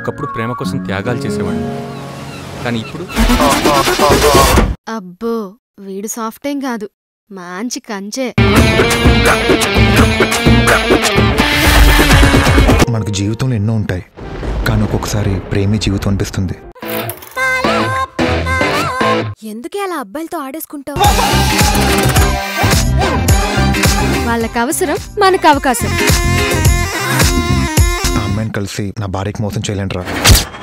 ఒకప్పుడు ప్రేమ కోసం త్యాగాలు చేసేవాడిని, కానీ ఇప్పుడు అబ్బో వీడు సాఫ్ట్ ఏం కాదు, మంచి కంచే. మనకు జీవితంలో ఎన్నో ఉంటాయి, కానీ ఒక్కొక్కసారి ప్రేమే జీవితం అనిపిస్తుంది. ఎందుకే అలా అబ్బాయిలతో ఆడేసుకుంటావు? వాళ్ళకి అవసరం, మనకు అవకాశం. ఆ అమ్మాయిని కలిసి నా భార్యకి మోసం చేయలేంట్రా.